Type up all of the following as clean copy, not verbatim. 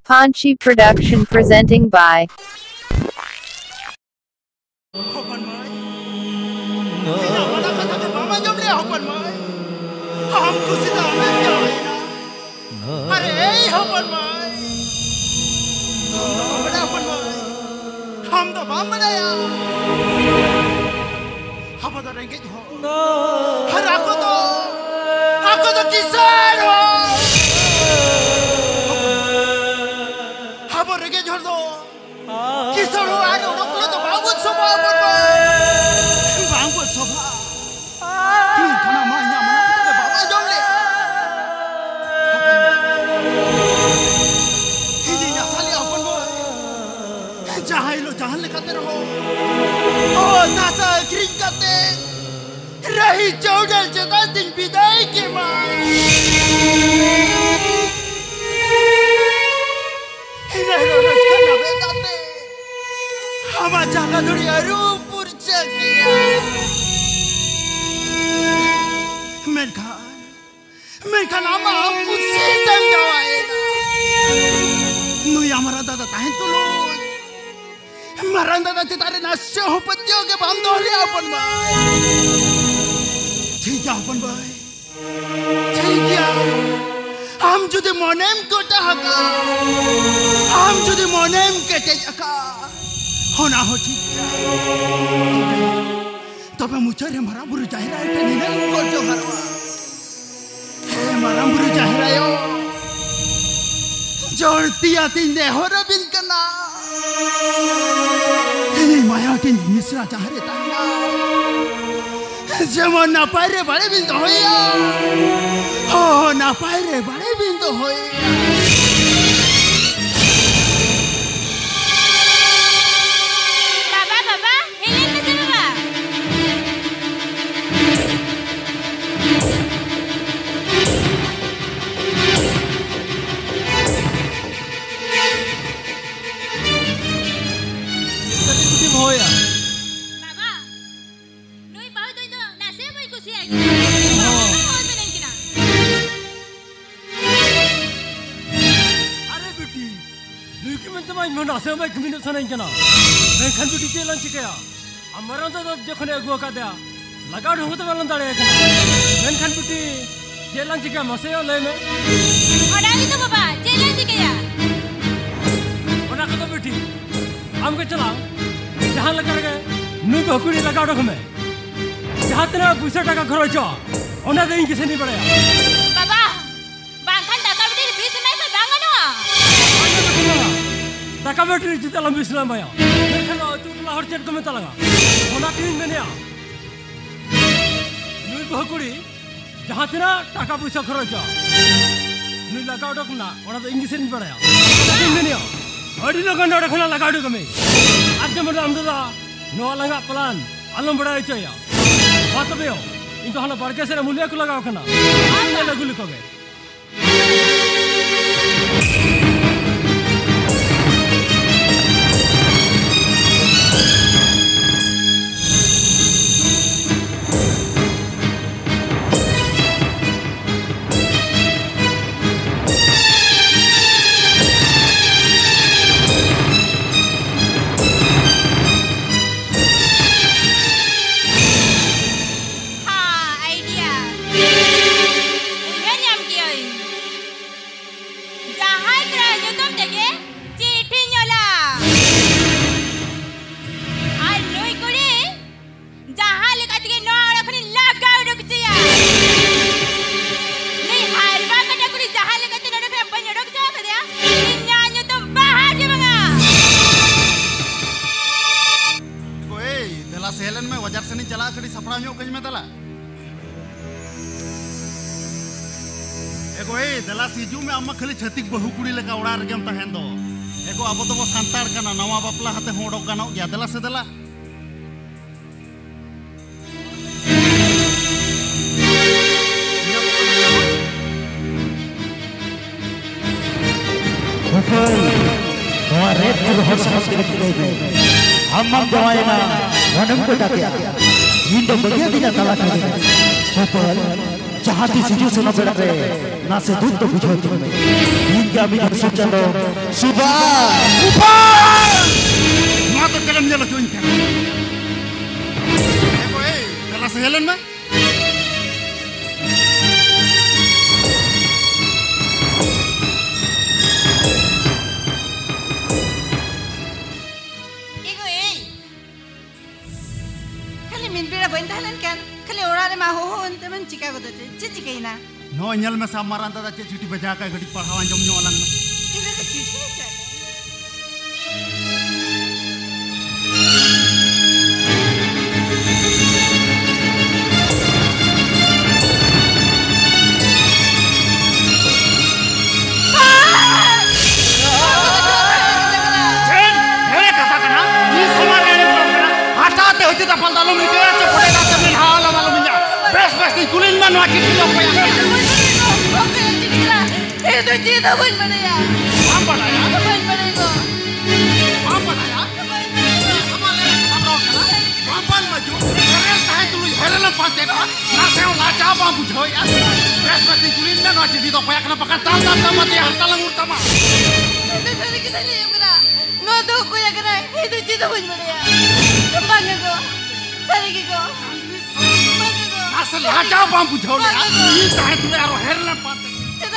Panchi Production presenting by रही चौड़ल चता दिन विदाई के मां रस करना बेदाते हमा जागा धुरी अरूपुर चकिया मैं खान आमा हमको सीतम जवाए नुई हमारा दादा ताहे तुलो मरंदा दाते तारे नाश्य हो पत्तियों के बांधो लिया अपन भाई ठीक है अपन भाई ठीक है हम जुदे मोनेम कोटा हका हम जुदे मोनेम के तेजका होना हो ठीक है तब मुझे रे मरा बुरु जाहिरा है टेनी ने को जो हरवा हे मरा बुरु जाहिरा यो जोड़ती आती ने हो रबिन कना ini maya tin misra cahare tanya जेमन ना पायरे बड़े बिंदु होया हो ना पायरे बड़े बिंदु होया बाबा हेले में से बाबा कितनी होया नासे में कमिनो सनाई कना मैं खान जुटी चेलन चिकया अमरन तो जखने अगुआ का दया लगा ढंग तो वालन दाड़े कना मैं खान जुटी चेलन चिकया मसे ले में अडाली तो बाबा चेलन चिकया ओना कतो बेटी हम के चला जहां लगा गए नु बकुड़ी लगा ढंग में जहां तेरा पैसा टका खर्च ओना देई किसे नहीं पड़या बाबा बांखान टका बेटी बीस नहीं पर बांगनो टका बेटी जिते लंबी इस्लाम आया देखना तू लाहौर चेट को में तलगा होना तीन में नहीं नुई बहकुड़ी जहां तेरा टका पैसा खर्च नुई लगा डक ना ओना तो इंग्लिश नहीं पढ़ाया तीन में नहीं अड़ी लोगन डक ना लगा डक में आज जब हम दादा नो लंगा प्लान आलम बड़ा चाहिए बात बे हो इन तो हला बड़के से मूल्य को लगाओ कना आने लगू लिखोगे सीजू में अम्मा खाली छतिक बहु कुड़ी लेका उड़ा रगेम तहन दो एको अब तो सांतार कना नवा बापला हाते होड़ो गानो गया दला से दला हमारे हर समझ के रखते हम जवाना वनम को डाके इन दो बगिया दिना तला के होटल चाहती सीजू सुनो बेड़ा रे ना से दूध तो बुझो तुम में दिन का भी सोचा दो सुबह मां तो कलम जला जोइन कर देखो ए गला से हेलन में नो में सब मारा दादा चिट्ठी बजा का घड़ी पढ़ावा जम नो अलग में इधर तो चिट्ठी है चल कुलिन में नोटी की लोग पे ओके चिट्ठीला ए तो चीता बन बनाया हम बनाया बन बनेगा हम बनाया हमारे हम बन मजू अरे काहे तू हेरे न पाते ना से लाचा बा बुझो यार बृहस्पति कुलिन में नोटी दी तो पे एकना पकड़ ताल ताल मत हड़ता लंगुर तमा तो तेरे किधर ले करा नो तो कोई करा ए तो चीता बन बनाया मांगे को तेरे की को असल लाचा बा बुझो यार ये काहे तू यार हेरे न पाते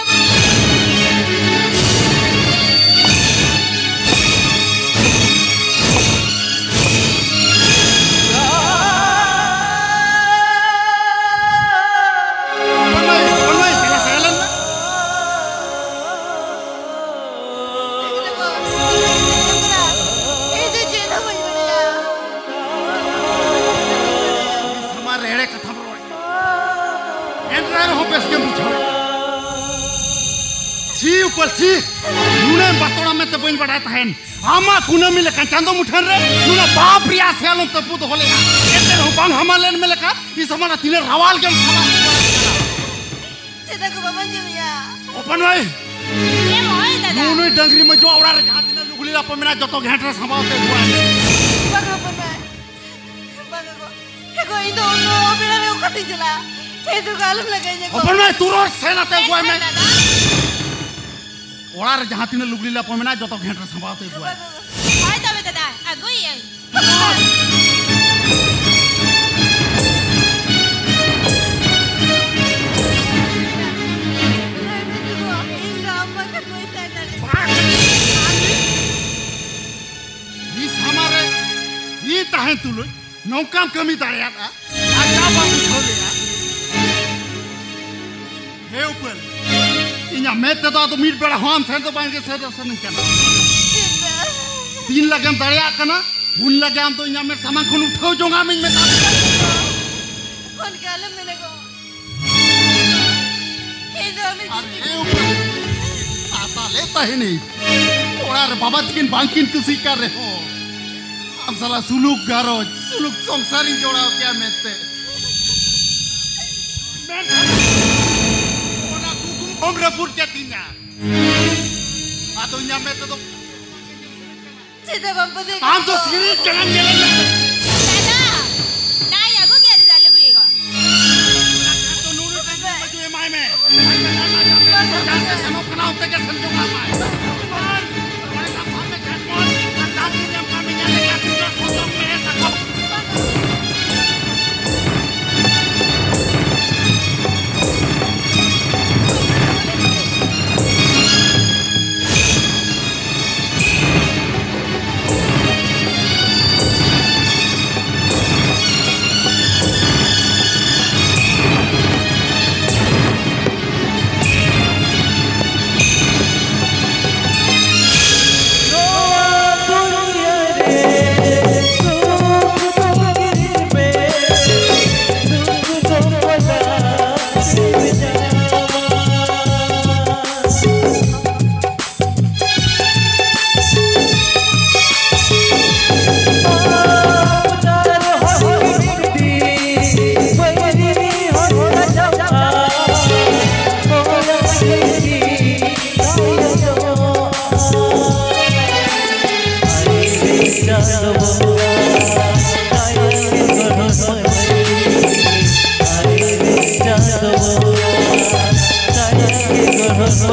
सी नुने बतोड़ा में तो बन बढ़ाता है आमा कुना में लेकर चांदो मुठन रे नुना बाप रिया से आलो तपु तो होले एते हुबांग हमालेन में लेकर इस हमारा तिले रवाल के सभा सीधा को बाबा जी भैया ओपन भाई ये होय दादा नुने डंगरी में जो आवड़ा रे जहां तिले लुगली ला पमेना जतो घेंटरा संभालते हुआ बाबा बाबा बाबा को को इन दोनों बिना रे उखती चला ए तो गालम लगाई जे ओपन भाई तू रोज सेनाते हुआ में ओड़ा जहां तीन लुगली ला पमेना जतो घेंटरा संभालते हुआ हाय तबे दादा अगुई आई इस हमारे ये ताहे तुलो नौकाम कमी दाड़िया था आजा बाबू छोले यार हे ऊपर इन्हें मैं तो मीट बड़ा हम थे तो बांध के सर नहीं करना 3 लगन दरिया करना उन लगे हम तो इन्हें मैं सामान खुन उठाओ जोंगा में कौन कालम मैंने को ये दो में आता लेता ही नहीं थोड़ा रे बाबा तीन बांकिन कुछ कर रहे हो हम साला सुलूक गारो सुलूक संसारी जोड़ा क्या मेते उम्रपुर के तीना आ तो यहाँ में तो सीधा बम्पर देखा हम तो सीरीज जलन दादा ना यागो क्या दादा लोग रहेगा तो नूरू टंगे में जो एमआई में जैसे समोक ना होते के संजोग ना पाए हमारे साथ में झटपट अंदाज में जब काम में जाने का पूरा फोटो में ऐसा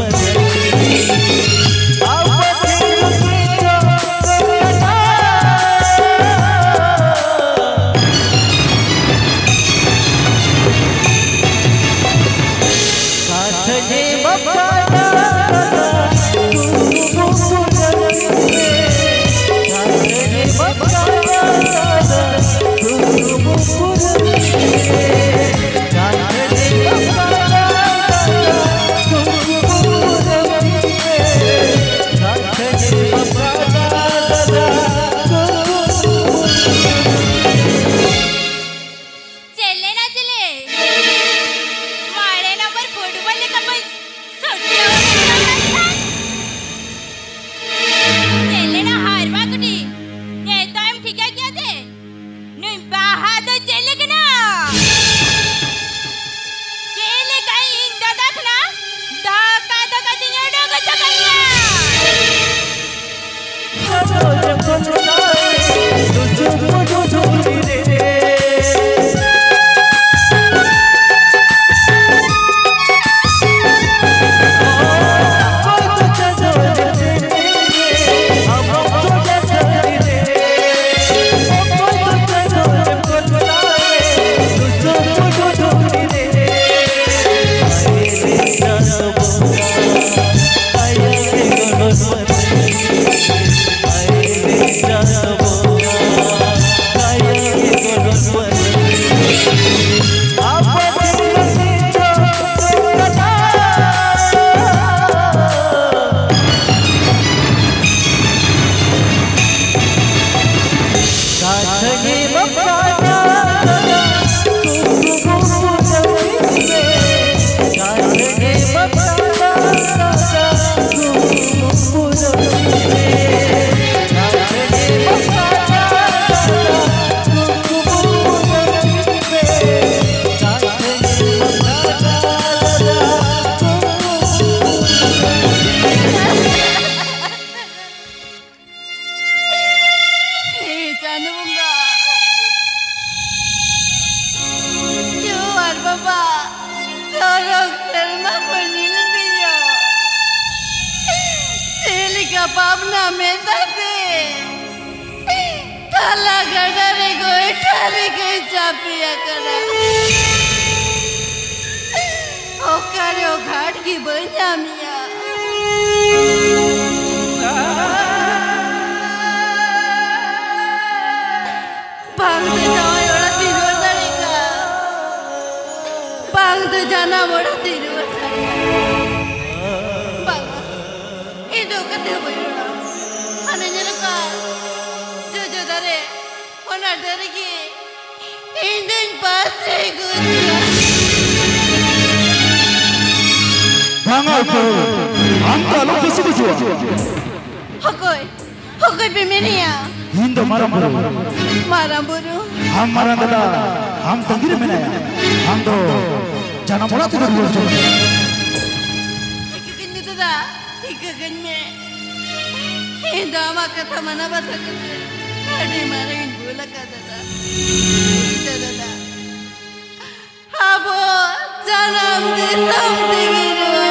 Abo janam de samde